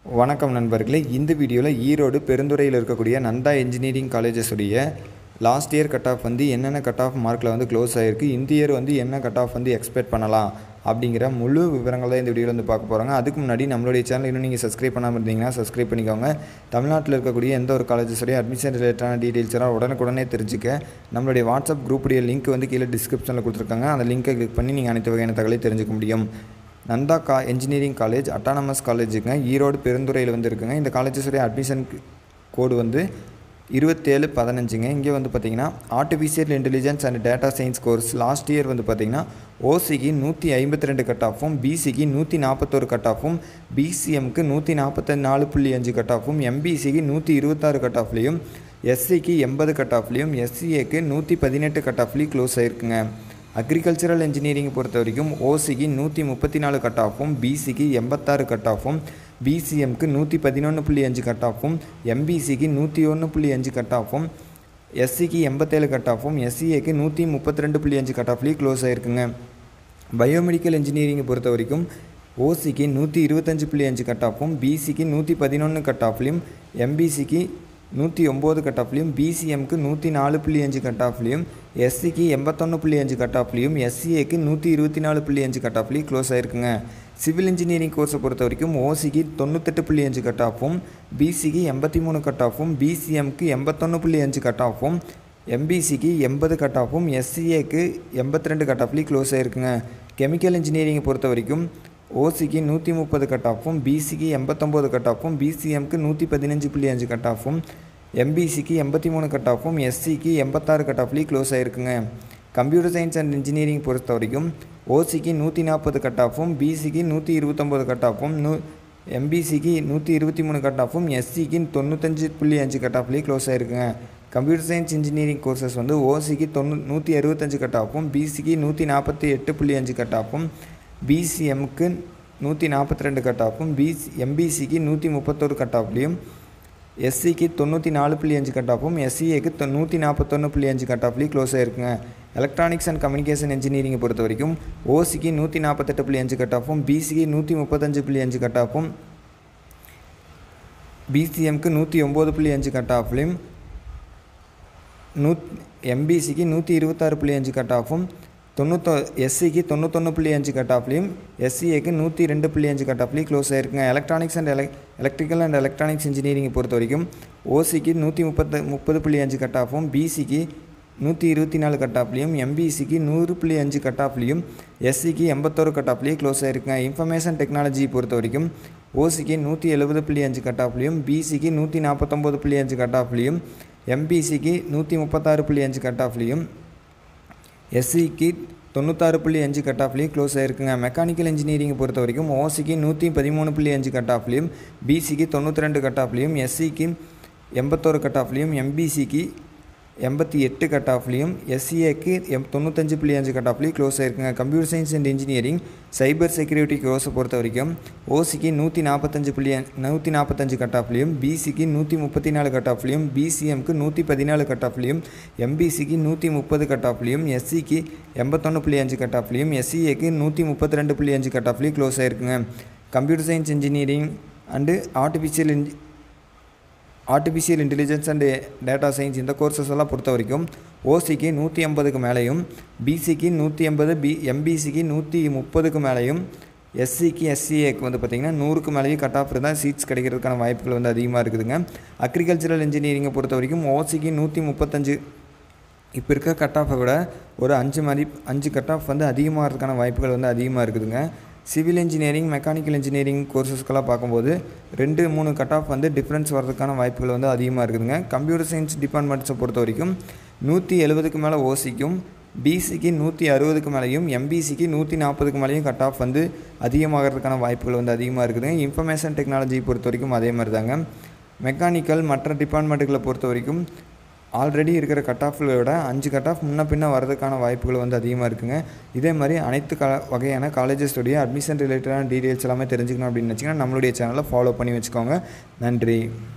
வணக்கம் நண்பர்களே, இந்த வீடியோவில் ஈரோடு பெருந்துறையில் இருக்கக்கூடிய நந்தா இன்ஜினியரிங் காலேஜஸ் உடைய லாஸ்ட் இயர் கட் ஆஃப் வந்து என்னென்ன கட் ஆஃப் மார்க்கில் வந்து க்ளோஸ் ஆகிருக்கு, இந்த இயர் வந்து என்ன கட் ஆஃப் வந்து எக்ஸ்பெக்ட் பண்ணலாம் அப்படிங்கிற முழு விவரங்கள் தான் இந்த வீடியோவில் வந்து பார்க்க போகிறாங்க. அதுக்கு முன்னாடி நம்மளுடைய சேனல் இன்னும் நீங்கள் சப்ஸ்கிரைப் பண்ணாமல் இருந்தீங்கன்னா சப்ஸ்கிரைப் பண்ணிக்கோங்க. தமிழ்நாட்டில் இருக்கக்கூடிய எந்த ஒரு காலேஜஸுடைய அட்மிஷன் ரிலேட்டடான டீட்டெயில்ஸ் எல்லாம் உடனுக்குடனே தெரிஞ்சுக்க நம்மளுடைய வாட்ஸ்அப் குரூப்புடைய லிங்க் வந்து கீழே டிஸ்கிரிப்ஷனில் கொடுத்துருக்காங்க. அந்த லிங்கை கிளிக் பண்ணி நீங்கள் அனைத்து வகையான தகவலை தெரிஞ்சுக்க முடியும். நந்தா என்ஜினியரிங் காலேஜ் அட்டானமஸ் காலேஜுங்க, ஈரோடு பெருந்துறையில் வந்து இருக்குங்க. இந்த காலேஜஸுடைய அட்மிஷன் கோடு வந்து 2715ங்க. இங்கே வந்து பார்த்திங்கன்னா artificial intelligence and data science course last year வந்து பார்த்திங்கன்னா ஓசிக்கு 152 கட் ஆஃபும், பிசிக்கு 141 கட் ஆஃபும், பிசிஎம்க்கு 144.5 கட் ஆஃபும், எம்பிசிக்கு 126 கட் ஆஃப்லேயும், எஸ்சிக்கு 80 கட் ஆஃப்லேயும், எஸ்சிஏக்கு 118 கட் ஆஃப்லேயும் க்ளோஸ் ஆகிருக்குங்க. அக்ரிகல்ச்சரல் இன்ஜினியரிங் பொறுத்த வரைக்கும் ஓசிக்கு 134 கட் ஆஃபும், பிசிக்கு 86 கட் ஆஃபும், பிசிஎம்க்கு 111.5 கட் ஆஃபும், எம்பிசிக்கு 101.5 கட் ஆஃபும், எஸ்சிக்கு 87 கட் ஆஃபும், எஸ்சிஏக்கு 132.5 கட் ஆஃப்லேயும் க்ளோஸ் ஆகிருக்குங்க. பயோமெடிக்கல் இன்ஜினியரிங்கை பொறுத்த வரைக்கும் ஓசிக்கு 125.5 கட் ஆஃபும், பிசிக்கு 111 கட் ஆஃப்லேயும், எம்பிசிக்கு 109 கட் ஆஃப்லேயும், பிசிஎம்க்கு 104.5 கட் ஆஃப்லேயும், எஸ்சிக்கு 81.5 கட் ஆஃப்லேயும், எஸ்சிஏக்கு 124.5 கட் ஆஃப்லேயும் க்ளோஸ் ஆகிருக்குங்க. சிவில் இன்ஜினியரிங் கோர்ஸை பொறுத்த வரைக்கும் ஓசிக்கு 98.5 கட் ஆஃபும், பிசிக்கு 83 கட் ஆஃபும், பிசிஎம்க்கு 81.5 கட் ஆஃபும், எம்பிசிக்கு 80 கட் ஆஃபும், எஸ்சிஏக்கு 82 கட் ஆஃப்லேயும் க்ளோஸ் ஆகிருக்குங்க. கெமிக்கல் இன்ஜினியரிங்கை பொறுத்த வரைக்கும் ஓசிக்கு 130 கட் ஆஃபும், பிசிக்கு 89 கட் ஆஃபும், பிசிஎம்க்கு 115.5 கட் ஆஃபும், எம்பிசிக்கு 83 கட் ஆஃபும், எஸ்சிக்கு 86 கட் ஆஃப்லேயும் க்ளோஸ் ஆகிருக்குங்க. கம்ப்யூட்டர் சயின்ஸ் அண்ட் இன்ஜினியரிங் பொறுத்த வரைக்கும் ஓசிக்கு 140 கட் ஆஃபும், பிசிக்கு 129 கட் ஆஃபும், எம்பிசிக்கு 123 கட் ஆஃபும், எஸ்சிக்கு 95.5 கட் ஆஃப்லேயும் க்ளோஸ் ஆகிருக்குங்க. கம்ப்யூட்டர் சயின்ஸ் இன்ஜினியரிங் கோர்சஸ் வந்து ஓசிக்கு 165 கட் ஆஃபும், பிசிக்கு 148.5 கட் ஆஃபும், பிசிஎம்க்கு 142 கட் ஆஃபும், எம்பிசிக்கு 131 கட் ஆஃப்லேயும், எஸ்சிக்கு 94.5 கட் ஆஃபும், எஸ்சிஏக்கு 141.5 கட் ஆஃப்லேயும் க்ளோஸ் ஆகிருக்குங்க. எலக்ட்ரானிக்ஸ் அண்ட் கம்யூனிகேஷன் இன்ஜினியரிங்கை பொறுத்த வரைக்கும் ஓசிக்கு 148.5 கட் ஆஃபும், பிசிக்கு 135.5 கட் ஆஃபும், பிசிஎம்க்கு 109.5 கட் ஆஃப்லேயும், எம்பிசிக்கு 126.5 கட் ஆஃபும், எஸ்சிக்கு 91.5 கட் ஆஃப்லேயும், எஸ்சிஏக்கு 102.5 கட் ஆஃப்லேயும் க்ளோஸ் ஆகிருக்குங்க. Electronics and electrical and electronics இன்ஜினியரிங்கை பொறுத்த வரைக்கும் ஓசிக்கு 130.5 கட் ஆஃபும், பிசிக்கு 124 கட் ஆஃப்லேயும், எம்பிசிக்கு 100.5 கட் ஆஃப்லேயும், எஸ்சிக்கு 81 கட் ஆஃப்லேயும் க்ளோஸ் ஆகிருக்குங்க. இன்ஃபர்மேஷன் டெக்னாலஜி பொறுத்த வரைக்கும் ஓசிக்கு 170.5 கட் ஆஃப்லேயும், பிசிக்கு 149.5 கட் ஆஃப்லேயும், எம்பிசிக்கு 136.5 கட் ஆஃப்லேயும், எஸ்சிக்கு 96.5 கட் ஆஃப்லேயும் க்ளோஸ் ஆகிருக்குங்க. மெக்கானிக்கல் இன்ஜினியரிங்கை பொறுத்த வரைக்கும் ஓசிக்கு 113.5 கட் ஆஃப்லேயும், பிசிக்கு 92 கட் ஆஃப்லேயும், எஸ்சிக்கு 81 கட் ஆஃப்லேயும், எம்பிசிக்கு 88 கட் ஆஃப்லேயும், எஸ்சிஏக்கு 95.5 கட் ஆஃப்லேயும் க்ளோஸ் ஆகிருக்குங்க. Computer science and engineering cyber security கோர்ஸை பொறுத்த வரைக்கும் ஓசிக்கு 145 கட் ஆஃப்லேயும், பிசிக்கு 134 கட் ஆஃப்லேயும், பிசிஎம்க்கு 114 கட் ஆஃப்லேயும், எம்பிசிக்கு 130 கட் ஆஃப்லேயும், எஸ்சிக்கு 81.5 கட் ஆஃப்லேயும், எஸ்சிஏக்கு 132.5 கட் ஆஃப்லேயும் க்ளோஸ் ஆகிருக்குங்க. Computer science engineering and artificial intelligence and data science இந்த கோர்சஸ் எல்லாம் பொறுத்த வரைக்கும் ஓசிக்கு 150க்கு மேலேயும், பிசிக்கு 180, எம்பிசிக்கு 130க்கு மேலேயும், எஸ்சிக்கு எஸ்சிஏக்கு வந்து பார்த்திங்கன்னா 100க்கு மேலேயும் கட் ஆஃப் இருந்தால் சீட்ஸ் கிடைக்கிறதுக்கான வாய்ப்புகள் வந்து அதிகமாக இருக்குதுங்க. அக்ரிகல்ச்சரல் இன்ஜினியரிங்கை பொறுத்த வரைக்கும் ஓசிக்கு 135 இப்போ இருக்க கட் ஆஃபை விட ஒரு 5 கட் ஆஃப் வந்து அதிகமாகிறதுக்கான வாய்ப்புகள் வந்து அதிகமாக இருக்குதுங்க. சிவில் இன்ஜினியரிங் மெக்கானிக்கல் இன்ஜினியரிங் கோர்சஸ்க்கெல்லாம் பார்க்கும்போது 2-3 கட் ஆஃப் வந்து டிஃப்ரென்ஸ் வரதுக்கான வாய்ப்புகள் வந்து அதிகமாக இருக்குதுங்க. கம்ப்யூட்டர் சயின்ஸ் டிபார்ட்மெண்ட்ஸை பொறுத்த வரைக்கும் 170க்கு மேலே ஓசிக்கும், பிசிக்கு 160க்கு மேலேயும், எம்பிசிக்கு 140க்கு மேலேயும் கட் ஆஃப் வந்து அதிகமாகிறதுக்கான வாய்ப்புகள் வந்து அதிகமாக இருக்குதுங்க. இன்ஃபர்மேஷன் டெக்னாலஜி பொறுத்த வரைக்கும் அதே மாதிரி தாங்க. மெக்கானிக்கல் மற்ற டிபார்ட்மெண்ட்டுகளை பொறுத்த வரைக்கும் ஆல்ரெடி இருக்கிற கட் ஆஃபில் விட 5 கட் ஆஃப் முன்ன பின்ன வரதுக்கான வாய்ப்புகள் வந்து அதிகமாக இருக்குங்க. இதே மாதிரி அனைத்து வகையான காலேஜஸுடைய அட்மிஷன் ரிலேட்டடான டீட்டெயில்ஸ் எல்லாமே தெரிஞ்சுக்கணும் அப்படின்னு நினச்சிங்கன்னா நம்மளுடைய சேனலை ஃபாலோ பண்ணி வச்சுக்கோங்க. நன்றி.